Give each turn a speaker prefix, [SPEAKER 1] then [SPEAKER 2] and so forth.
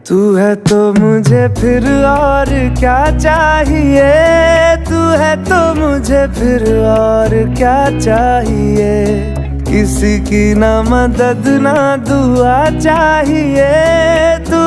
[SPEAKER 1] तू है तो मुझे फिर और क्या चाहिए, तू है तो मुझे फिर और क्या चाहिए। किसी की ना मदद ना दुआ चाहिए, तू